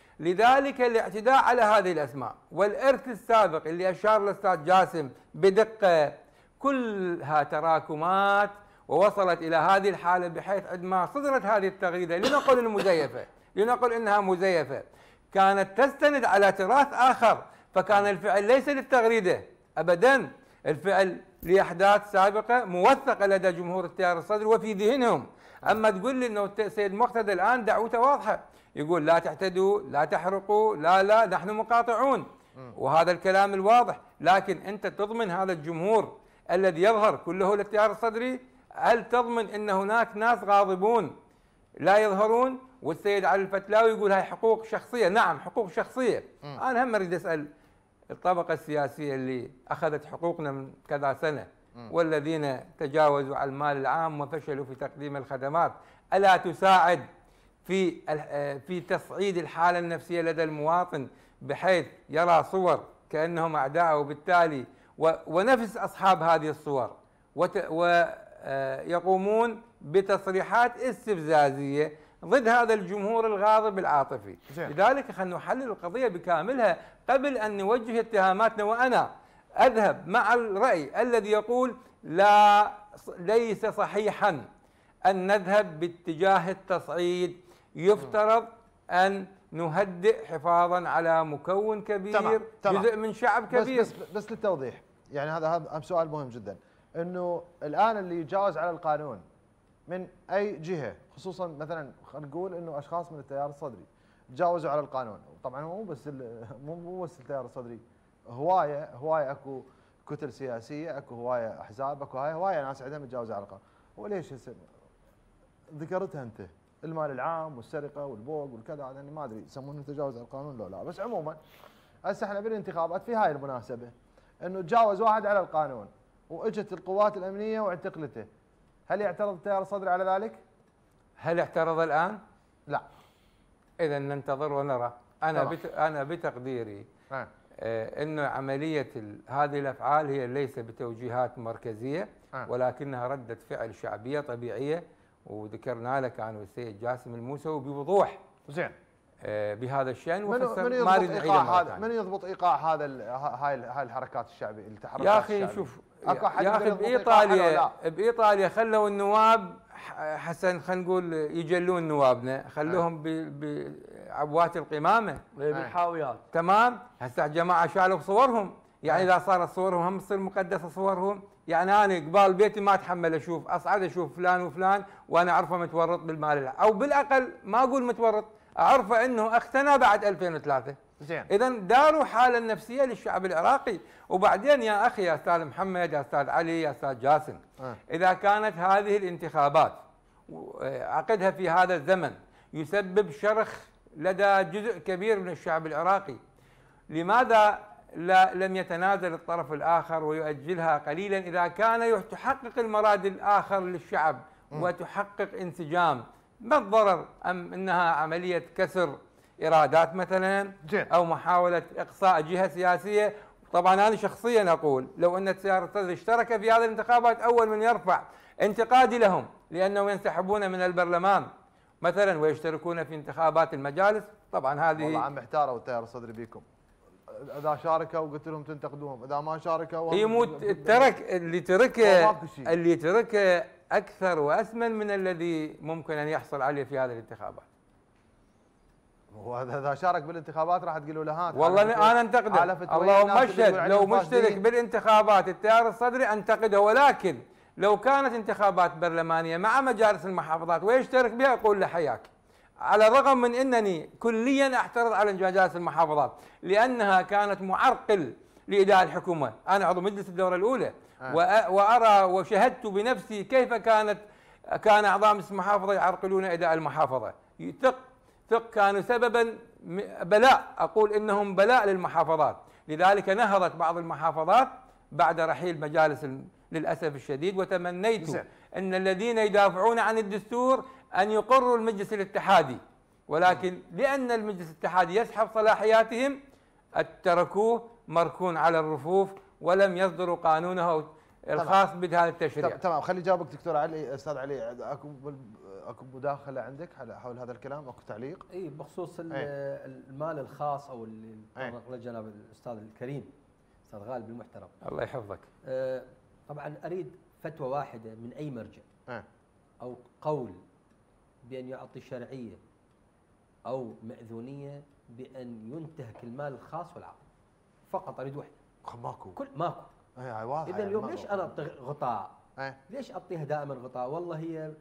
لذلك الاعتداء على هذه الأسماء والإرث السابق اللي أشار الأستاذ جاسم بدقة كلها تراكمات ووصلت إلى هذه الحالة، بحيث عندما صدرت هذه التغريدة لنقل المزيفة لنقل إنها مزيفة كانت تستند على تراث آخر، فكان الفعل ليس للتغريدة أبدا، الفعل لأحداث سابقة موثقة لدى جمهور التيار الصدري وفي ذهنهم. أما تقول لي أنه السيد مقتدى الآن دعوته واضحة، يقول لا تعتدوا لا تحرقوا لا لا نحن مقاطعون، وهذا الكلام الواضح. لكن أنت تضمن هذا الجمهور الذي يظهر كله للتيار الصدري؟ هل تضمن أن هناك ناس غاضبون لا يظهرون؟ والسيد علي الفتلاوي يقول هاي حقوق شخصيه، نعم حقوق شخصيه. م. انا هم اريد اسال الطبقه السياسيه اللي اخذت حقوقنا من كذا سنه م. والذين تجاوزوا على المال العام وفشلوا في تقديم الخدمات، الا تساعد في في تصعيد الحاله النفسيه لدى المواطن بحيث يرى صور كانهم اعداء، وبالتالي ونفس اصحاب هذه الصور ويقومون بتصريحات استفزازيه ضد هذا الجمهور الغاضب العاطفي. جي. لذلك خلينا نحلل القضية بكاملها قبل أن نوجه اتهاماتنا. وأنا أذهب مع الرأي الذي يقول لا ليس صحيحا أن نذهب باتجاه التصعيد، يفترض أن نهدئ حفاظا على مكون كبير. تمام. تمام. جزء من شعب كبير. بس, بس, بس للتوضيح، يعني هذا هذا سؤال مهم جدا، أنه الآن اللي يتجاوز على القانون من أي جهة، خصوصا مثلا خلينا نقول انه اشخاص من التيار الصدري تجاوزوا على القانون، طبعا هو مو بس مو بس التيار الصدري، هوايه هوايه اكو كتل سياسيه، اكو هوايه احزاب، اكو هاي هوايه ناس عندهم يتجاوزوا على القانون. وليش ذكرتها انت المال العام والسرقه والبوق والكذا، هذا ما ادري يسمونه تجاوز على القانون لو لا، بس عموما هسه احنا بالانتخابات في هاي المناسبه انه تجاوز واحد على القانون واجت القوات الامنيه واعتقلته، هل يعترض التيار الصدري على ذلك؟ هل اعترض الآن؟ لا. إذا ننتظر ونرى. أنا بت... أنا بتقديري آه. آه إنه عملية ال... هذه الأفعال هي ليس بتوجيهات مركزية آه. ولكنها ردة فعل شعبية طبيعية، وذكرنا لك أنا والسيد جاسم الموسوي بوضوح. زين. آه بهذا الشأن، من من يضبط إيقاع هذا؟ من يضبط إيقاع هذا ال... هاي هاي الحركات الشعبية التحركات يا أخي الشعبية. شوف يا أخي بإيطاليا بإيطاليا خلوا النواب حسن خلينا نقول يجلون نوابنا، خلوهم بعبوات القمامه بالحاويات. تمام. هسه جماعه شالوا صورهم، يعني اذا صارت صورهم هم تصير مقدسه صورهم. يعني انا قبال بيتي ما اتحمل اشوف، اصعد اشوف فلان وفلان وانا اعرفه متورط بالمال، او بالاقل ما اقول متورط، اعرفه انه اختنى بعد ألفين وثلاثة. زين. اذا داروا حاله نفسيه للشعب العراقي. وبعدين يا اخي يا استاذ محمد يا استاذ علي يا استاذ جاسم، أه. اذا كانت هذه الانتخابات عقدها في هذا الزمن يسبب شرخ لدى جزء كبير من الشعب العراقي. لماذا لا لم يتنازل الطرف الآخر ويؤجلها قليلا إذا كان تحقق المراد الآخر للشعب وتحقق انسجام؟ ما الضرر؟ أم أنها عملية كسر إرادات مثلا أو محاولة إقصاء جهة سياسية؟ طبعا أنا شخصيا أقول لو أن التيار الصدري اشترك في هذه الانتخابات أول من يرفع انتقادي لهم لأنهم ينسحبون من البرلمان مثلا ويشتركون في انتخابات المجالس. طبعا هذه والله عم احتاروا التيار الصدري بيكم، اذا شاركوا وقلت لهم تنتقدوهم، اذا ما شاركوا يموت ترك اللي تركه اللي تركه اكثر واسمن من الذي ممكن ان يحصل عليه في هذه الانتخابات. واذا شارك بالانتخابات راح تقولوا له هات والله انا انتقده، اللهم اشهد لو مشترك بالانتخابات التيار الصدري انتقده، ولكن لو كانت انتخابات برلمانيه مع مجالس المحافظات ويشترك بها اقول له حياك، على الرغم من انني كليا اعترض على مجالس المحافظات لانها كانت معرقل لاداء الحكومه. انا عضو مجلس الدوره الاولى آه. وارى وشهدت بنفسي كيف كانت كان اعضاء مجلس المحافظه يعرقلون اداء المحافظه. ثق ثق كانوا سببا بلاء، اقول انهم بلاء للمحافظات، لذلك نهضت بعض المحافظات بعد رحيل مجالس للاسف الشديد. وتمنيت ان الذين يدافعون عن الدستور أن يقروا المجلس الاتحادي، ولكن لأن المجلس الاتحادي يسحب صلاحياتهم تركوه مركون على الرفوف ولم يصدروا قانونه الخاص بهذا التشريع. تمام، خلي جاوبك دكتور علي. استاذ علي، اكو اكو مداخله عندك حول هذا الكلام؟ اكو تعليق؟ اي بخصوص المال الخاص او اللي تطرق له جناب الاستاذ الكريم استاذ غالب المحترم الله يحفظك. أه طبعا اريد فتوى واحده من اي مرجع أه. او قول بأن يعطي شرعية أو مأذونية بأن ينتهك المال الخاص والعام، فقط أريد وحدة. ماكو كل ماكو. إذا اليوم ليش أنا أعطي غطاء؟ أه؟ ليش أعطيها دائما غطاء؟ والله هي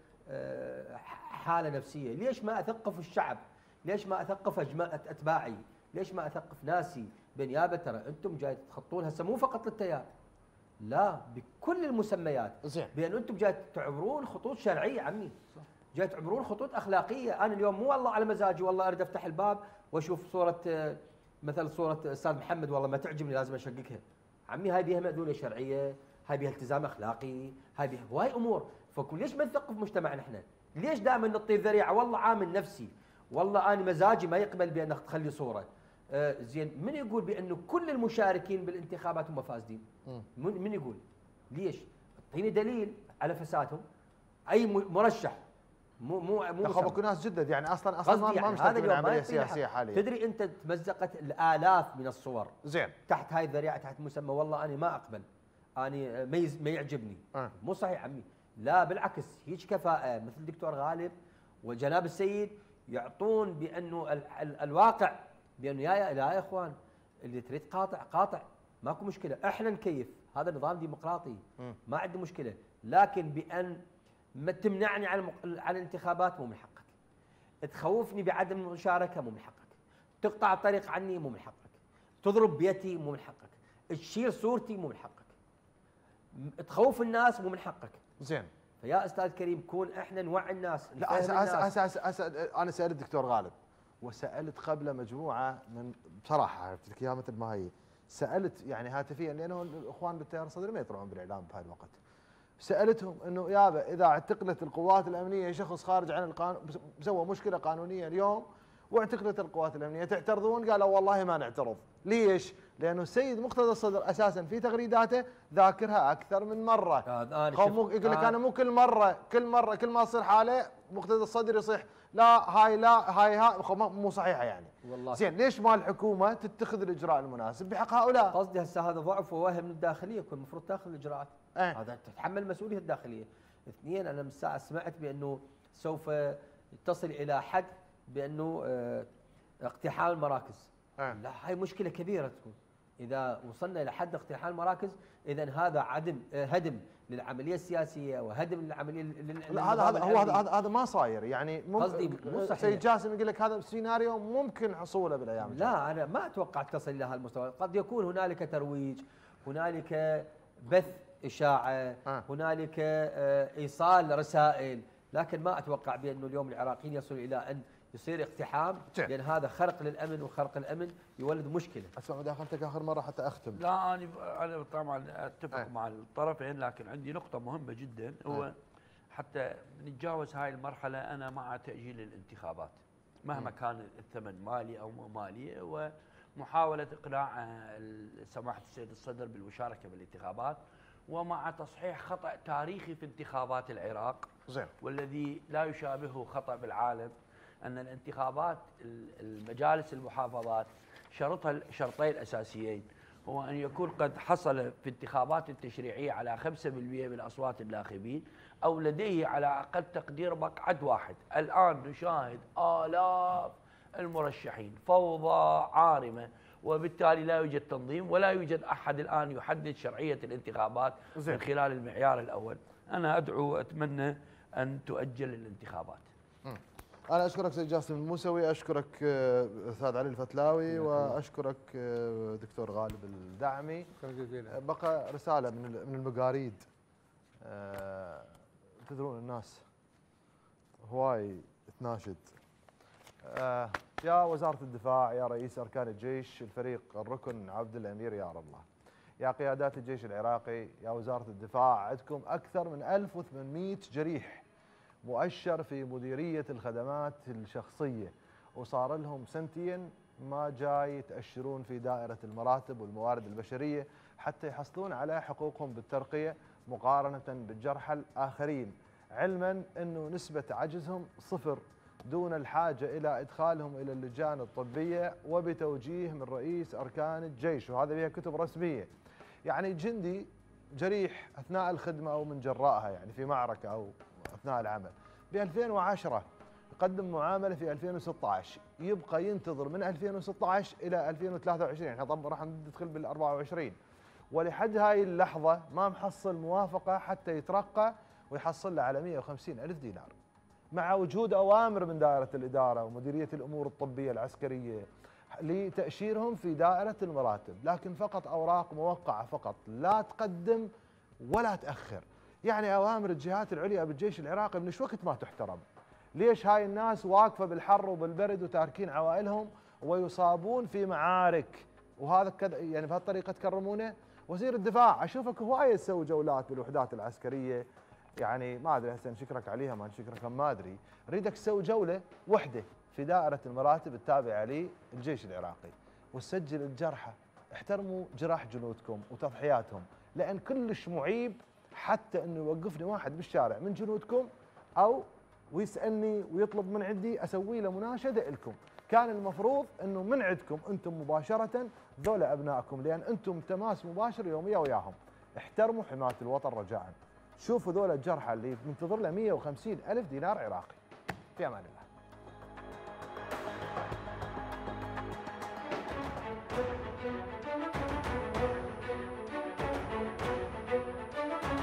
حالة نفسية. ليش ما أثقف الشعب؟ ليش ما أثقف أتباعي؟ ليش ما أثقف ناسي بأن يابا ترى أنتم جاي تخطون هسه مو فقط للتيار، لا بكل المسميات، بأن أنتم جاي تعبرون خطوط شرعية عمي، جاي تعبرون خطوط اخلاقيه. انا اليوم مو والله على مزاجي والله اريد افتح الباب واشوف صوره مثل صوره استاذ محمد والله ما تعجبني لازم اشققها. عمي هاي بيها مأذونيه شرعيه، هاي بيها التزام اخلاقي، هاي بيها هواي امور. فكل ليش ما نثقف مجتمعنا احنا؟ ليش دائما نعطي ذريعه والله عامل نفسي، والله انا مزاجي ما يقبل بانك تخلي صوره. آه زين، من يقول بانه كل المشاركين بالانتخابات هم فاسدين؟ من, من يقول؟ ليش؟ اعطيني دليل على فسادهم. اي مرشح مو مو مو اكو ناس جدد يعني اصلا اصلا ما يعني مشترك بالعمليه السياسيه حاليا. تدري انت تمزقت الالاف من الصور زين تحت هاي الذريعه، تحت مسمى والله انا ما اقبل، انا ما ما يعجبني. أه. مو صحيح عمي، لا بالعكس، هيك كفاءه مثل الدكتور غالب وجناب السيد يعطون بانه ال ال الواقع، بانه يا يا لا يا اخوان اللي تريد قاطع قاطع ماكو مشكله، احنا نكيف، هذا نظام ديمقراطي م. ما عندي مشكله، لكن بان ما تمنعني عن عن الانتخابات مو من حقك، تخوفني بعدم المشاركه مو من حقك، تقطع الطريق عني مو من حقك، تضرب بيتي مو من حقك، تشيل صورتي مو من حقك، تخوف الناس مو من حقك. زين، فيا استاذ كريم كون احنا نوعي الناس. لا هسه هسه هسه هسه انا سالت الدكتور غالب وسالت قبل مجموعه من، بصراحه عرفت لك اياها مثل ما هي، سالت يعني هاتفيا لانه الاخوان بالتيار الصدري ما يطلعون بالاعلام بهذا الوقت. سالتهم انه يابا اذا اعتقلت القوات الامنيه شخص خارج عن القانون سوى مشكله قانونيه اليوم واعتقلت القوات الامنيه تعترضون؟ قالوا والله ما نعترض. ليش؟ لانه السيد مقتدى الصدر اساسا في تغريداته ذاكرها اكثر من مره. يقول لك انا مو كل مره كل مره كل ما تصير حاله مقتدى الصدر يصيح لا هاي لا هاي ها مو صحيحه يعني. والله زين، ليش ما الحكومه تتخذ الاجراء المناسب بحق هؤلاء؟ قصدي هسه هذا ضعف ووهم من الداخليه، يكون المفروض تاخذ الاجراءات. أه. هذا تتحمل مسؤوليه الداخليه. اثنين، انا من ساعه سمعت بانه سوف تصل الى حد بانه اه اقتحام المراكز. أه. لا هاي مشكله كبيره تكون. اذا وصلنا الى حد اقتحام المراكز اذا هذا عدم هدم للعمليه السياسيه وهدم للعمليه. لا هذا هذا هو هذا هذا ما صاير يعني. قصدي مو صحيح. سيد جاسم يقول لك هذا سيناريو ممكن حصوله بالايام الجايه. لا انا ما اتوقع تصل الى هالمستوى، قد يكون هنالك ترويج، هنالك بث اشاعه، أه. هنالك ايصال رسائل، لكن ما اتوقع بانه اليوم العراقيين يصلوا الى ان يصير اقتحام، لان هذا خرق للامن، وخرق الامن يولد مشكله. اسمع مداخلتك اخر مره حتى اختم. لا انا انا طبعا اتفق أي. مع الطرفين، لكن عندي نقطه مهمه جدا، هو أي. حتى نتجاوز هاي المرحله انا مع تاجيل الانتخابات مهما م. كان الثمن مالي او مو مالي، ومحاوله اقناع سماحه السيد الصدر بالمشاركه بالانتخابات، ومع تصحيح خطا تاريخي في انتخابات العراق زين، والذي لا يشابهه خطا بالعالم، أن الانتخابات المجالس المحافظات شرطها شرطين أساسيين، هو أن يكون قد حصل في انتخابات التشريعية على خمسة بالمئة من أصوات الناخبين، أو لديه على أقل تقدير مقعد واحد. الآن نشاهد آلاف المرشحين، فوضى عارمة، وبالتالي لا يوجد تنظيم ولا يوجد أحد الآن يحدد شرعية الانتخابات من خلال المعيار الأول. أنا أدعو وأتمنى أن تؤجل الانتخابات. أنا أشكرك سيد جاسم الموسوي، أشكرك أستاذ علي الفتلاوي، وأشكرك دكتور غالب الدعمي. بقى رسالة من المقاريد. تدرون الناس هواي تناشد، يا وزارة الدفاع، يا رئيس أركان الجيش الفريق الركن عبد الأمير يا الله، يا قيادات الجيش العراقي، يا وزارة الدفاع، عندكم أكثر من ألف وثمانمئة جريح مؤشر في مديرية الخدمات الشخصية، وصار لهم سنتين ما جاي يتأشرون في دائرة المراتب والموارد البشرية حتى يحصلون على حقوقهم بالترقية مقارنة بالجرحى الآخرين، علما أنه نسبة عجزهم صفر، دون الحاجة إلى إدخالهم إلى اللجان الطبية وبتوجيه من رئيس أركان الجيش، وهذا فيها كتب رسمية. يعني جندي جريح أثناء الخدمة أو من جرائها، يعني في معركة أو أثناء العمل، ب ألفين وعشرة يقدم معاملة في ألفين وستة عشر، يبقى ينتظر من ألفين وستة عشر إلى ألفين وثلاثة وعشرين، احنا طبعا راح ندخل بال أربعة وعشرين، ولحد هاي اللحظة ما محصل موافقة حتى يترقى ويحصل له على مئة وخمسين ألف دينار، مع وجود أوامر من دائرة الإدارة ومديرية الأمور الطبية العسكرية لتأشيرهم في دائرة المراتب، لكن فقط أوراق موقعة فقط، لا تقدم ولا تأخر. يعني أوامر الجهات العليا بالجيش العراقي من ايش وقت ما تحترم. ليش هاي الناس واقفة بالحر وبالبرد وتاركين عوائلهم ويصابون في معارك، وهذا كد يعني بهالطريقة تكرمونه؟ وزير الدفاع أشوفك هواية تسوي جولات بالوحدات العسكرية، يعني ما أدري هسه نشكرك عليها ما نشكرك ما أدري، أريدك تسوي جولة وحدة في دائرة المراتب التابعة للجيش العراقي وتسجل الجرحى، احترموا جراح جنودكم وتضحياتهم، لأن كلش معيب حتى انه يوقفني واحد بالشارع من جنودكم او ويسالني ويطلب من عندي اسوي له مناشده لكم، كان المفروض انه من عندكم انتم مباشره ذولا ابنائكم، لان انتم تماس مباشر يوميا وياهم. احترموا حمايه الوطن رجاء. شوفوا ذولا الجرحى اللي منتظر له مئة وخمسين ألف دينار عراقي. في امان الله.